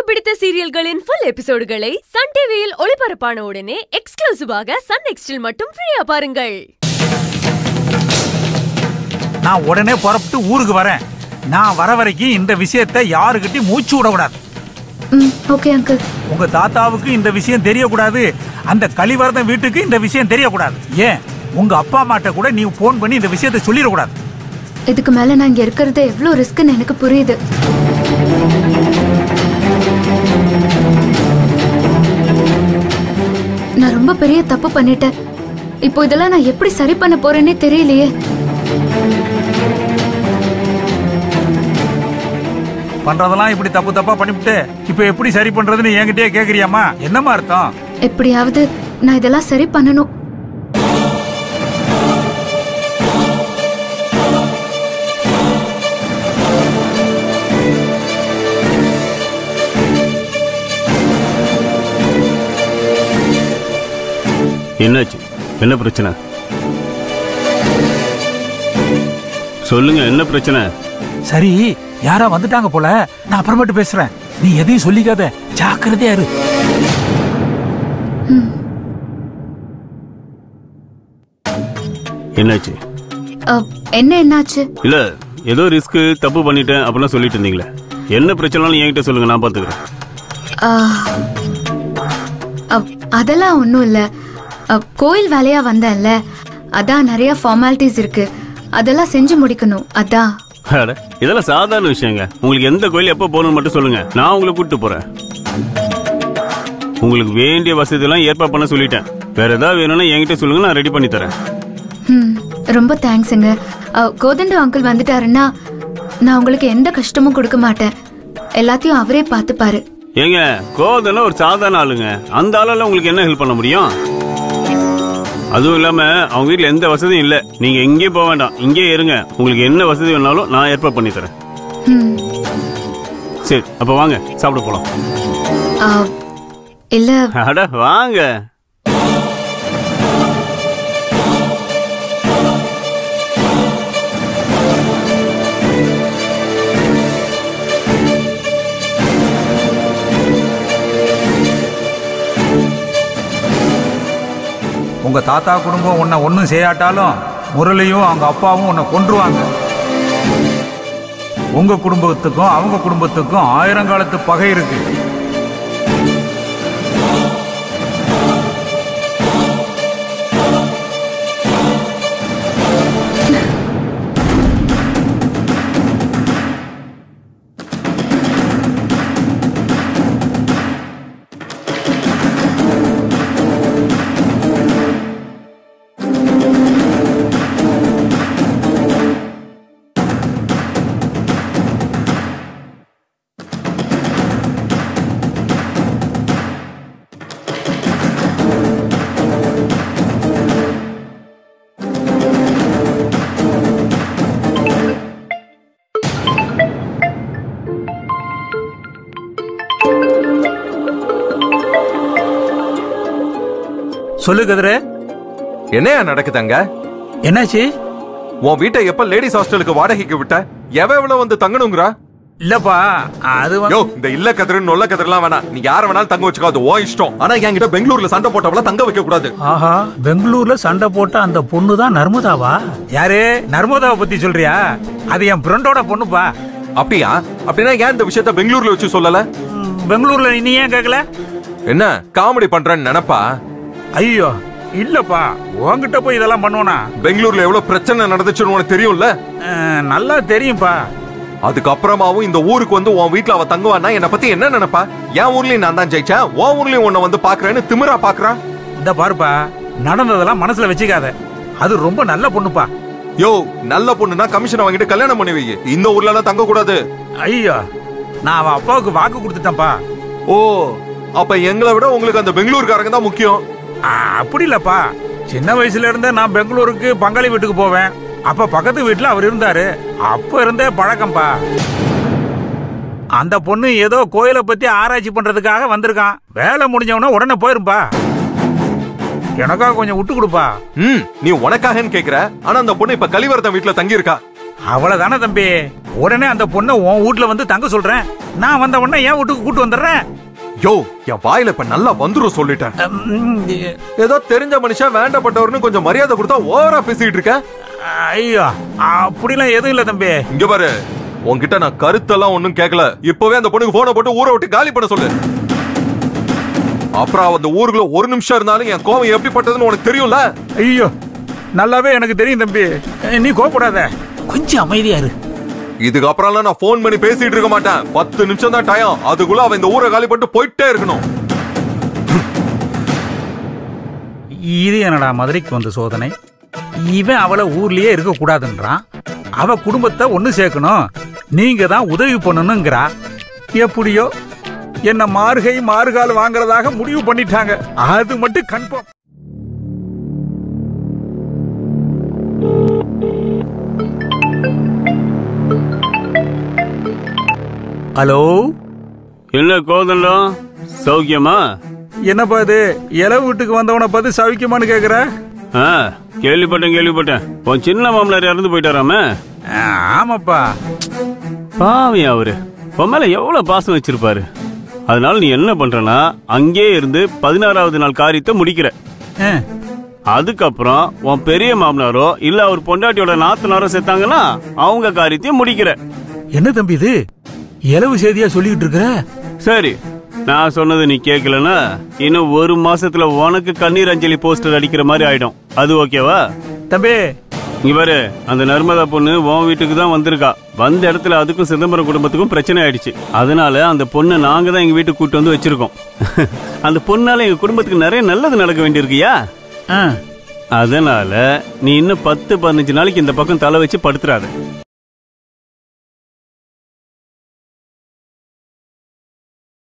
பிடித்த சீரியல்களின் full எபிசோடுகளை Sun டிவியில் ஒளிபரப்பான உடனே எக்ஸ்க்ளூசிவாக சன் நெக்ஸ்டில் மட்டும் ஃப்ரீயா பாருங்கள். நான் உடனே புறப்பட்டு ஊருக்கு வரேன். நான் வர வரைக்கும் இந்த விஷயத்தை யாருக்கிட்டையும் மூச்சு விடக்கூடாது. Okay uncle. உங்க தாத்தாவுக்கு இந்த விஷயம் தெரியக்கூடாது. அந்த கலிவரதன் வீட்டுக்கு இந்த விஷயம் தெரியக்கூடாது. ஏன் உங்க அப்பா அம்மாட்ட கூட நீ போன் பண்ணி இந்த விஷயத்தை சொல்லிடக்கூடாது. இதுக்கு மேல நான் இங்க இருக்கிறது எவ்வளவு ரிஸ்க்னு எனக்கு புரியுது. நான் ரொம்ப பெரிய தப்பு பண்ணிட்டேன். இப்போ இதெல்லாம் நான் எப்படி சரி பண்ண போறேன்னே தெரியலையே. பண்றதெல்லாம் இப்படி தப்பு தப்பா பண்ணிவிட்டு இப்ப எப்படி சரி பண்றதுன்னு என்கிட்டயே கேக்குறியாமா? என்னமா அர்த்தம்? எப்படியாவது நான் இதெல்லாம் சரி பண்ணணும். என்னாச்சு? என்ன பிரச்சனை? சொல்லுங்க, என்ன பிரச்சனை? சரி, யாரா வந்துட்டாங்க போல. நான் அப்புறமேட்டு பேசுறேன். நீ எதையும் சொல்லிக்காத, ஜாக்கிரதையா இரு. என்னாச்சு? என்னாச்சு? இல்ல, ஏதோ ரிஸ்க் தப்பு பண்ணிட்டேன் அப்படின்னா சொல்லிட்டு இருந்தீங்களே. என்ன பிரச்சனைன்னு என்கிட்ட சொல்லுங்க, நான் பாத்துக்கிறேன். அதெல்லாம் ஒண்ணும் இல்ல. கோயில் வேலையா வந்தேன்ல, அதான் நிறைய ஃபார்மாலிட்டிஸ் இருக்கு, அதெல்லாம் செஞ்சு முடிக்கணும். அதான். இதெல்லாம் சாதாரண விஷயங்க. உங்களுக்கு எந்த கோயில் எப்ப போகணும்னு மட்டும் சொல்லுங்க, நான் உங்களை கூப்பிட்டு போறேன். உங்களுக்கு வேண்டிய வசதி எல்லாம் ஏற்பாடு பண்ண சொல்லிட்டேன். வேற ஏதாவது வேணும்னா என்கிட்ட சொல்லுங்க, நான் ரெடி பண்ணி தரேன். ரொம்ப தேங்க்ஸுங்க. கோதண்ட அங்கிள் வந்துட்டாருன்னா நான் உங்களுக்கு எந்த கஷ்டமும் கொடுக்க மாட்டேன். எல்லாத்தையும் அவரே பார்த்துப்பாரு. ஏங்க, கோதண்ட ஒரு சாதாரண ஆளுங்க. அந்த ஆளால உங்களுக்கு என்ன ஹெல்ப் பண்ண முடியும்? அதுவும் இல்லாம அவங்க வீட்டுல எந்த வசதியும் இல்ல. நீங்க எங்கேயும் போக வேண்டாம், இங்கே இருங்க. உங்களுக்கு என்ன வசதி வேணாலும் நான் ஏற்பாடு பண்ணி தரேன். சரி, அப்ப வாங்க சாப்பிட போலாம். இல்ல, அட வாங்க. உங்க தாத்தா குடும்பம் உன்னை ஒன்னும் செய்யாட்டாலும் முரளியும் அவங்க அப்பாவும் உன்னை கொன்றுவாங்க. உங்க குடும்பத்துக்கும் அவங்க குடும்பத்துக்கும் 1000 காலத்து பகை இருக்கு. சொல்லு கதிரே, என்னையா நடக்குதுங்க? என்னாச்சு? உன் வீட்டை எப்ப லேடிஸ் ஹாஸ்டலுக்கு வாடகைக்கு விட்ட? எவ்வளவு வந்து தங்கணுங்கிறா? இல்லப்பா, அது இந்த இல்ல கதிர நொல்ல கதிரெல்லாம் வேணாம். நீ யார வேணாலும் தங்க வச்சுக்காது, ஓ இஷ்டம். ஆனா என்கிட்ட பெங்களூர்ல சண்டை போட்டவள தங்க வைக்க கூடாது. ஆஹா, பெங்களூர்ல சண்டை போட்ட அந்த பொண்ணு தான் நர்மதாவா? யாரு? நர்மதாவை பத்தி சொல்றியா? அது என் ஃப்ரெண்டோட பொண்ணுப்பா. அப்படியா? அப்படின்னா ஏன் இந்த விஷயத்த பெங்களூர்ல வச்சு சொல்லல? பெங்களூர்ல நீ ஏன் கேட்கல? என்ன காமெடி பண்றேன்னு நினைப்பா? ஐயோ இல்லப்பா, உன்கிட்ட போய் இதெல்லாம் பண்ணுவனா? பெங்களூர்ல எவ்வளவு பிரச்சனை நடந்துச்சுன்னு உனக்கு தெரியும்ல? நல்லா தெரியும்பா. அதுக்கப்புறமாவும் இந்த ஊருக்கு வந்து உன் வீட்டுல அவ தங்குவானா என்ன பத்தி என்ன நினைப்பா? என் ஊர்லயும் நான் தான் ஜெயிச்சேன், உன் ஊர்லயும் உன்னை வந்து பாக்குறேன்னு திமிரா பாக்குறா. இந்த பாருப்பா, நடந்ததெல்லாம் மனசுல வச்சுக்காத. அது ரொம்ப நல்ல பொண்ணுப்பா. யோ, நல்ல பொண்ணுனா கமிஷன் வாங்கிட்டு கல்யாணம் பண்ணி வை. இந்த ஊர்ல எல்லாம் தங்க கூடாது. ஐயோ, நான் அவ அப்பாவுக்கு வாக்கு கொடுத்துட்டேன்ப்பா. ஓ, அப்ப எங்களை விட உங்களுக்கு அந்த பெங்களூர்காரங்க தான் முக்கியம். அப்படி இல்லப்பா, சின்ன வயசுல இருந்தே நான் பெங்களூருக்கு பங்காளி வீட்டுக்கு போவேன். அப்ப பக்கத்து வீட்டுல அவர் இருந்தாரு. அப்ப இருந்தே பழக்கம்பா. அந்த பொண்ணு ஏதோ கோயிலை பத்தி ஆராய்ச்சி பண்றதுக்காக வந்திருக்கான். வேலை முடிஞ்சவன உடனே போயிருப்பா. எனக்காக கொஞ்சம் விட்டு கொடுப்பா. நீ உனக்காகன்னு கேக்குற, ஆனா அந்த பொண்ணு இப்ப கலிவரதன் வீட்டுல தங்கி இருக்கா. அவ்வளவுதானே தம்பி. உடனே அந்த பொண்ணை உன் வீட்டுல வந்து தங்க சொல்றேன். நான் வந்த உடனே என் வீட்டுக்கு கூட்டு வந்துடுறேன். யோ, என் வாயில இப்ப நல்லா வந்துரும் சொல்லிட்டேன். ஏதோ தெரிஞ்ச மனுஷன் வேண்டப்பட்டவர்னு கொஞ்சம் மரியாதை கொடுத்தா ஓவரா பேசிட்டு இருக்க. ஐயோ, அப்படிலாம் எதுவும் இல்ல தம்பி. இங்க பாரு, உன்கிட்ட நான் கருத்தெல்லாம் ஒண்ணும் கேட்கல. இப்பவே அந்த பொண்ணுக்கு போனை போட்டு ஊரை விட்டு காலி பண்ண சொல்லு. அப்புறம் அந்த ஊருக்குள்ள ஒரு நிமிஷம் இருந்தாலும் என் கோவம் எப்படிப்பட்டதுன்னு உனக்கு தெரியும்ல. ஐயோ, நல்லாவே எனக்கு தெரியும் தம்பி. நீ கோபப்படாத, கொஞ்சம் அமைதியா இரு. இதுக்கு அப்புறம் நான் போன் பண்ணி பேசிட்டு இருக்க மாட்டேன். 10 நிமிஷம் தான் டைம். அதுக்குள்ள அவன் இந்த ஊரை காலி பண்ணிட்டு போயிட்டே இருக்கணும். இது என்னடா மதுரைக்கு வந்த சோதனை. இவன் அவளை ஊர்லயே இருக்க கூடாதுன்றான். அவ குடும்பத்தை ஒண்ணு சேர்க்கணும், நீங்க தான் உதவி பண்ணணுங்கிறா. எப்படியோ என்ன மார்கை மாறுகால் வாங்குறதாக முடிவு பண்ணிட்டாங்க. அது மட்டும் கன்ஃபார்ம். ஹலோ, என்ன கோதண்டம், சௌக்கியமா? என்னப்பா இது, இளவு வீட்டுக்கு வந்தவனை பார்த்து சௌக்கியமானு கேக்குற? கேள்விப்பட்டேன். உன் சின்ன மாமனார் இறந்து போயிட்டாராமே. ஆமாப்பா. பாவி அவரு உன் மேல எவ்வளவு பாசம் வச்சிருப்பாரு. அதனால நீ என்ன பண்றனா, அங்கே இருந்து 16வது நாள் காரியத்தை முடிக்கிற. அதுக்கப்புறம் உன் பெரிய மாமனாரோ இல்ல அவர் பொண்டாட்டியோட நாத்தனாரோ செத்தாங்கன்னா அவங்க காரியத்தையும் முடிக்கிற. என்ன தம்பி இது இளவு செய்தியா சொல்லிட்டு இருக்கிற? சரி, நான் சொன்னது நீ கேட்கலன்னா இன்னும் 1 மாசத்துல உனக்கு கண்ணீர் அஞ்சலி போஸ்டர் அடிக்கிற மாதிரி ஆயிடும். அது ஓகேவா தம்பி? இவரு அந்த நர்மதா பொண்ணு உன் வீட்டுக்கு தான் வந்திருக்கா. வந்த இடத்துல அதுக்கும் சிதம்பரம் குடும்பத்துக்கும் பிரச்சனை ஆயிடுச்சு. அதனால அந்த பொண்ணை நாங்க தான் எங்க வீட்டுக்கு கூட்டு வந்து வச்சிருக்கோம். அந்த பொண்ணால எங்க குடும்பத்துக்கு நிறைய நல்லது நடக்க வேண்டியிருக்கியா. அதனால நீ இன்னும் 10-15 நாளைக்கு இந்த பக்கம் தலை வச்சு படுத்துறாரு.